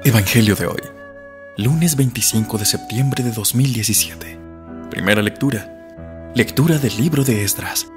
Evangelio de hoy, lunes 25 de septiembre de 2017. Primera lectura. Lectura del libro de Esdras.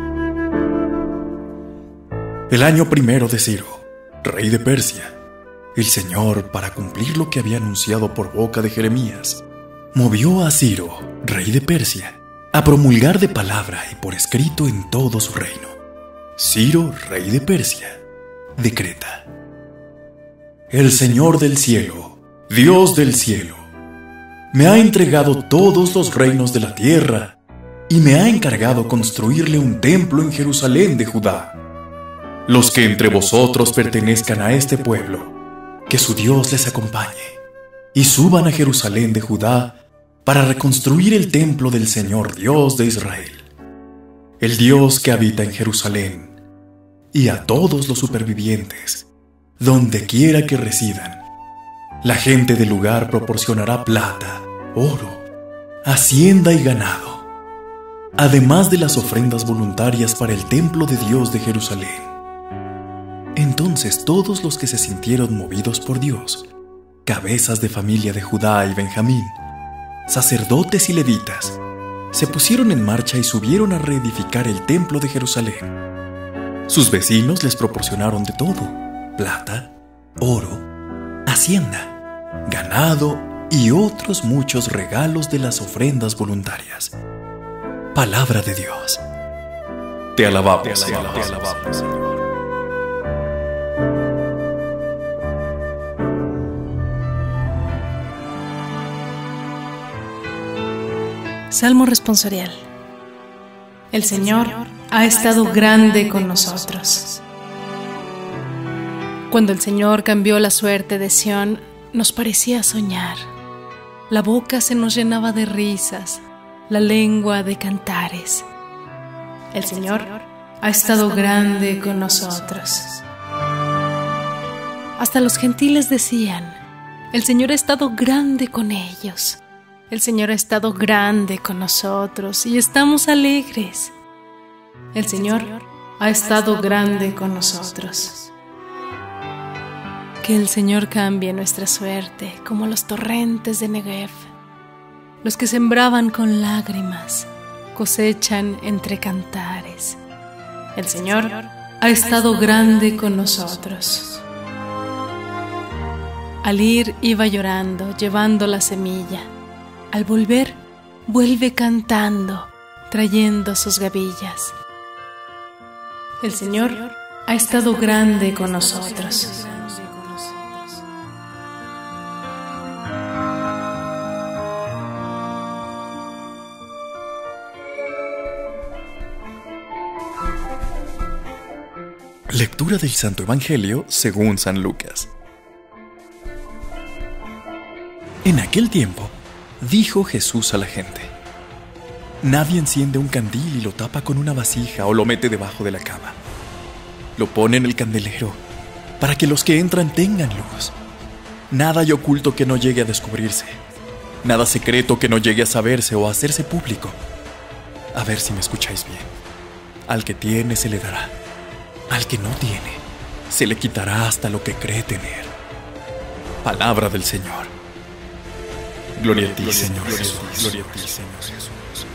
El año primero de Ciro, rey de Persia, el Señor, para cumplir lo que había anunciado por boca de Jeremías, movió a Ciro, rey de Persia, a promulgar de palabra y por escrito en todo su reino. Ciro, rey de Persia, decreta: El Señor del cielo, Dios del cielo, me ha entregado todos los reinos de la tierra y me ha encargado construirle un templo en Jerusalén de Judá. Los que entre vosotros pertenezcan a este pueblo, que su Dios les acompañe, y suban a Jerusalén de Judá para reconstruir el templo del Señor Dios de Israel, el Dios que habita en Jerusalén, y a todos los supervivientes, donde quiera que residan. La gente del lugar proporcionará plata, oro, hacienda y ganado, además de las ofrendas voluntarias para el templo de Dios de Jerusalén. Entonces todos los que se sintieron movidos por Dios, cabezas de familia de Judá y Benjamín, sacerdotes y levitas, se pusieron en marcha y subieron a reedificar el templo de Jerusalén. Sus vecinos les proporcionaron de todo: plata, oro, hacienda, ganado y otros muchos regalos de las ofrendas voluntarias. Palabra de Dios. Te alabamos, Señor. Salmo responsorial. El Señor ha estado grande con nosotros. Cuando el Señor cambió la suerte de Sión, nos parecía soñar. La boca se nos llenaba de risas, la lengua de cantares. El Señor ha estado grande con nosotros. Hasta los gentiles decían: el Señor ha estado grande con ellos. El Señor ha estado grande con nosotros y estamos alegres. El Señor ha estado grande con nosotros. Que el Señor cambie nuestra suerte como los torrentes de Negev. Los que sembraban con lágrimas cosechan entre cantares. El Señor ha estado grande con nosotros. Al ir iba llorando, llevando la semilla. Al volver, vuelve cantando, trayendo sus gavillas. El Señor ha estado grande con nosotros. Lectura del Santo Evangelio según San Lucas. En aquel tiempo, dijo Jesús a la gente: Nadie enciende un candil y lo tapa con una vasija o lo mete debajo de la cama. Lo pone en el candelero para que los que entran tengan luz. Nada hay oculto que no llegue a descubrirse, nada secreto que no llegue a saberse o a hacerse público. A ver si me escucháis bien. Al que tiene se le dará, al que no tiene se le quitará hasta lo que cree tener. Palabra del Señor. Gloria a ti, Señor Jesús. Gloria a ti, Señor Jesús.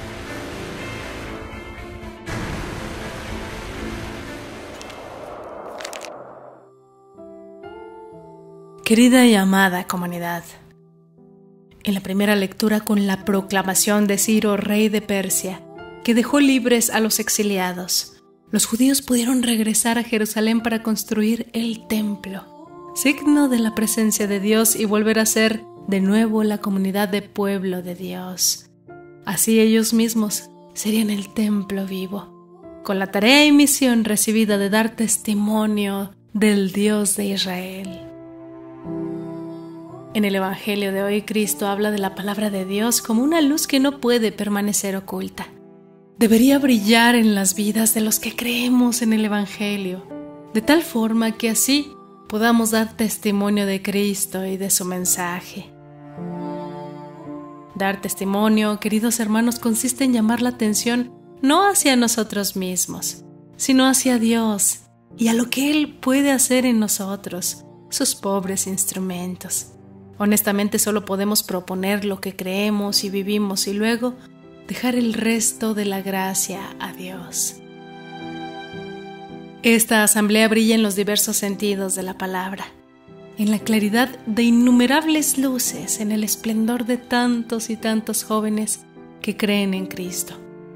Querida y amada comunidad, en la primera lectura, con la proclamación de Ciro, rey de Persia, que dejó libres a los exiliados, los judíos pudieron regresar a Jerusalén para construir el templo, signo de la presencia de Dios, y volver a ser de nuevo la comunidad de pueblo de Dios. Así ellos mismos serían el templo vivo, con la tarea y misión recibida de dar testimonio del Dios de Israel. En el Evangelio de hoy, Cristo habla de la palabra de Dios como una luz que no puede permanecer oculta. Debería brillar en las vidas de los que creemos en el Evangelio, de tal forma que así podamos dar testimonio de Cristo y de su mensaje. Dar testimonio, queridos hermanos, consiste en llamar la atención no hacia nosotros mismos, sino hacia Dios y a lo que Él puede hacer en nosotros, sus pobres instrumentos. Honestamente solo podemos proponer lo que creemos y vivimos y luego dejar el resto de la gracia a Dios. Esta asamblea brilla en los diversos sentidos de la palabra, en la claridad de innumerables luces, en el esplendor de tantos y tantos jóvenes que creen en Cristo.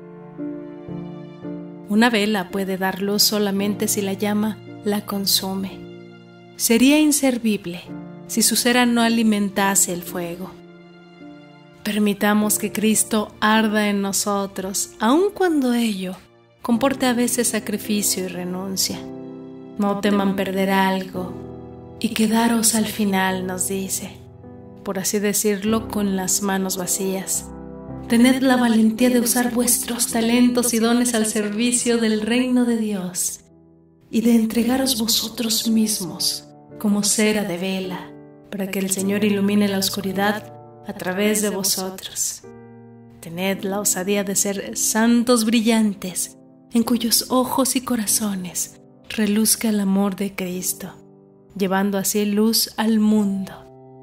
Una vela puede dar luz solamente si la llama la consume. Sería inservible si su cera no alimentase el fuego. Permitamos que Cristo arda en nosotros, aun cuando ello comporte a veces sacrificio y renuncia. No teman perder algo y quedaros al final, nos dice, por así decirlo, con las manos vacías. Tened la valentía de usar vuestros talentos y dones al servicio del reino de Dios y de entregaros vosotros mismos como cera de vela para que el Señor ilumine la oscuridad a través de vosotros. Tened la osadía de ser santos brillantes en cuyos ojos y corazones reluzca el amor de Cristo, llevando así luz al mundo.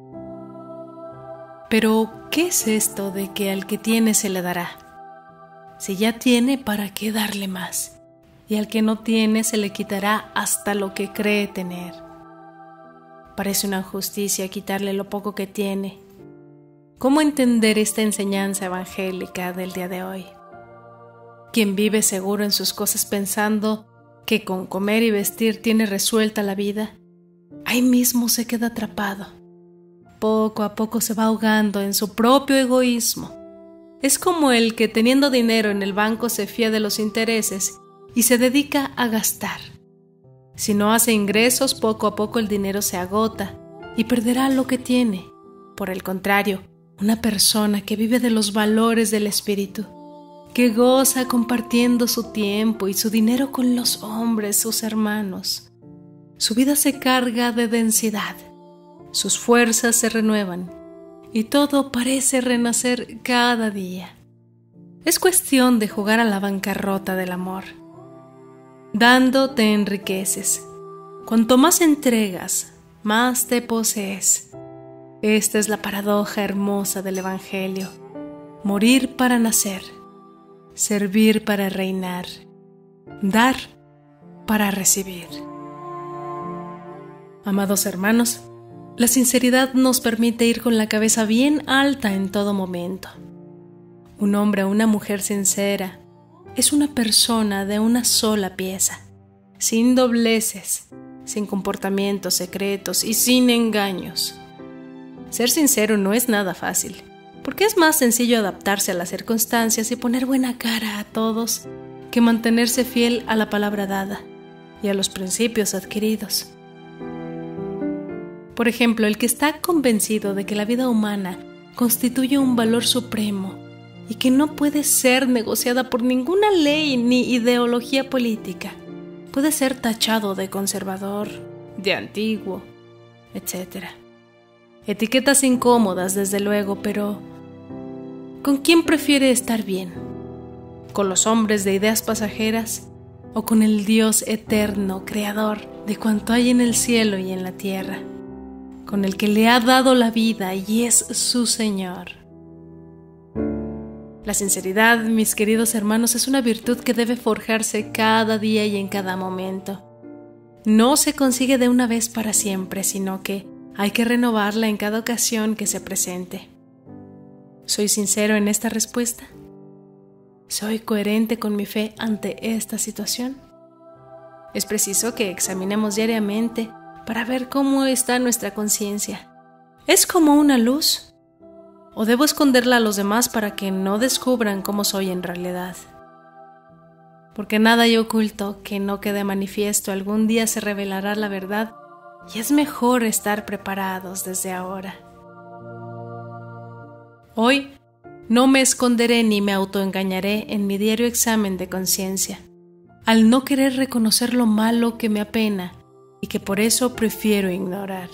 Pero, ¿qué es esto de que al que tiene se le dará? Si ya tiene, ¿para qué darle más? Y al que no tiene se le quitará hasta lo que cree tener. Parece una injusticia quitarle lo poco que tiene. ¿Cómo entender esta enseñanza evangélica del día de hoy? Quien vive seguro en sus cosas pensando que con comer y vestir tiene resuelta la vida, ahí mismo se queda atrapado. Poco a poco se va ahogando en su propio egoísmo. Es como el que teniendo dinero en el banco se fía de los intereses y se dedica a gastar. Si no hace ingresos, poco a poco el dinero se agota y perderá lo que tiene. Por el contrario, una persona que vive de los valores del espíritu, que goza compartiendo su tiempo y su dinero con los hombres, sus hermanos, su vida se carga de densidad. Sus fuerzas se renuevan y todo parece renacer cada día. Es cuestión de jugar a la bancarrota del amor. Dando te enriqueces. Cuanto más entregas, más te posees. Esta es la paradoja hermosa del Evangelio. Morir para nacer, servir para reinar, dar para recibir. Amados hermanos, la sinceridad nos permite ir con la cabeza bien alta en todo momento. Un hombre o una mujer sincera es una persona de una sola pieza, sin dobleces, sin comportamientos secretos y sin engaños. Ser sincero no es nada fácil, porque es más sencillo adaptarse a las circunstancias y poner buena cara a todos que mantenerse fiel a la palabra dada y a los principios adquiridos. Por ejemplo, el que está convencido de que la vida humana constituye un valor supremo y que no puede ser negociada por ninguna ley ni ideología política, puede ser tachado de conservador, de antiguo, etc. Etiquetas incómodas, desde luego, pero ¿con quién prefiere estar bien? ¿Con los hombres de ideas pasajeras o con el Dios eterno, creador de cuanto hay en el cielo y en la tierra? Con el que le ha dado la vida y es su Señor. La sinceridad, mis queridos hermanos, es una virtud que debe forjarse cada día y en cada momento. No se consigue de una vez para siempre, sino que hay que renovarla en cada ocasión que se presente. ¿Soy sincero en esta respuesta? ¿Soy coherente con mi fe ante esta situación? Es preciso que examinemos diariamente para ver cómo está nuestra conciencia. ¿Es como una luz? ¿O debo esconderla a los demás para que no descubran cómo soy en realidad? Porque nada hay oculto que no quede manifiesto. Algún día se revelará la verdad y es mejor estar preparados desde ahora. Hoy no me esconderé ni me autoengañaré en mi diario examen de conciencia, al no querer reconocer lo malo que me apena y que por eso prefiero ignorar.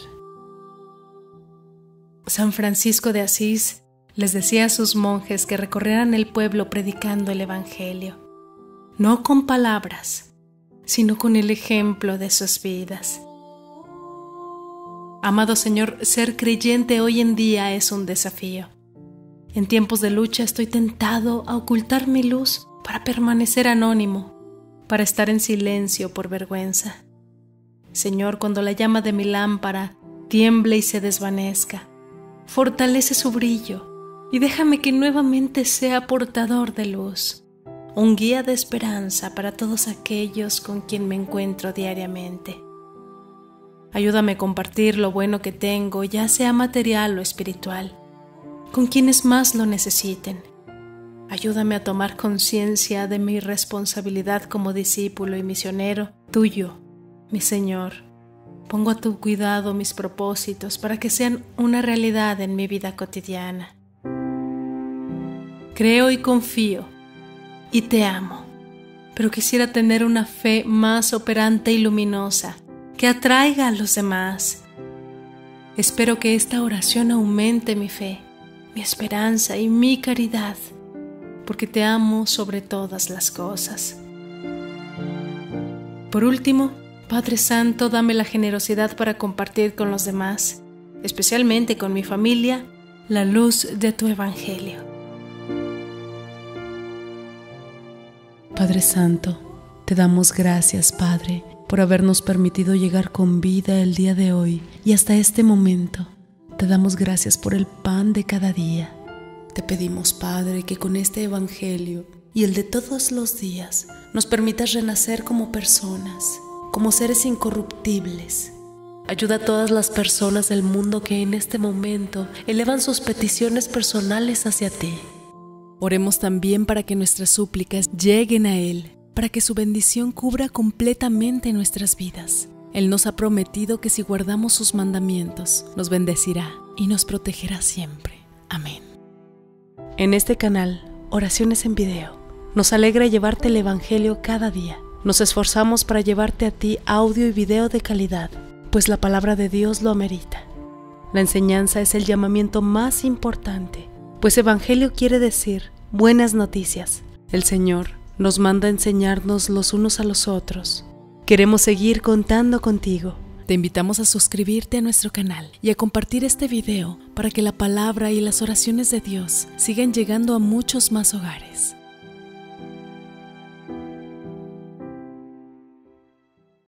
San Francisco de Asís les decía a sus monjes que recorrieran el pueblo predicando el Evangelio, no con palabras, sino con el ejemplo de sus vidas. Amado Señor, ser creyente hoy en día es un desafío. En tiempos de lucha estoy tentado a ocultar mi luz para permanecer anónimo, para estar en silencio por vergüenza. Señor, cuando la llama de mi lámpara tiemble y se desvanezca, fortalece su brillo y déjame que nuevamente sea portador de luz, un guía de esperanza para todos aquellos con quien me encuentro diariamente. Ayúdame a compartir lo bueno que tengo, ya sea material o espiritual, con quienes más lo necesiten. Ayúdame a tomar conciencia de mi responsabilidad como discípulo y misionero tuyo, mi Señor. Pongo a tu cuidado mis propósitos para que sean una realidad en mi vida cotidiana. Creo y confío y te amo, pero quisiera tener una fe más operante y luminosa que atraiga a los demás. Espero que esta oración aumente mi fe, mi esperanza y mi caridad, porque te amo sobre todas las cosas. Por último, Padre Santo, dame la generosidad para compartir con los demás, especialmente con mi familia, la luz de tu Evangelio. Padre Santo, te damos gracias, Padre, por habernos permitido llegar con vida el día de hoy y hasta este momento. Te damos gracias por el pan de cada día. Te pedimos, Padre, que con este Evangelio y el de todos los días nos permitas renacer como personas, como seres incorruptibles. Ayuda a todas las personas del mundo que en este momento elevan sus peticiones personales hacia ti. Oremos también para que nuestras súplicas lleguen a Él, para que su bendición cubra completamente nuestras vidas. Él nos ha prometido que si guardamos sus mandamientos, nos bendecirá y nos protegerá siempre. Amén. En este canal, Oraciones en Video, nos alegra llevarte el Evangelio cada día. Nos esforzamos para llevarte a ti audio y video de calidad, pues la palabra de Dios lo amerita. La enseñanza es el llamamiento más importante, pues Evangelio quiere decir buenas noticias. El Señor nos manda a enseñarnos los unos a los otros. Queremos seguir contando contigo. Te invitamos a suscribirte a nuestro canal y a compartir este video para que la palabra y las oraciones de Dios sigan llegando a muchos más hogares.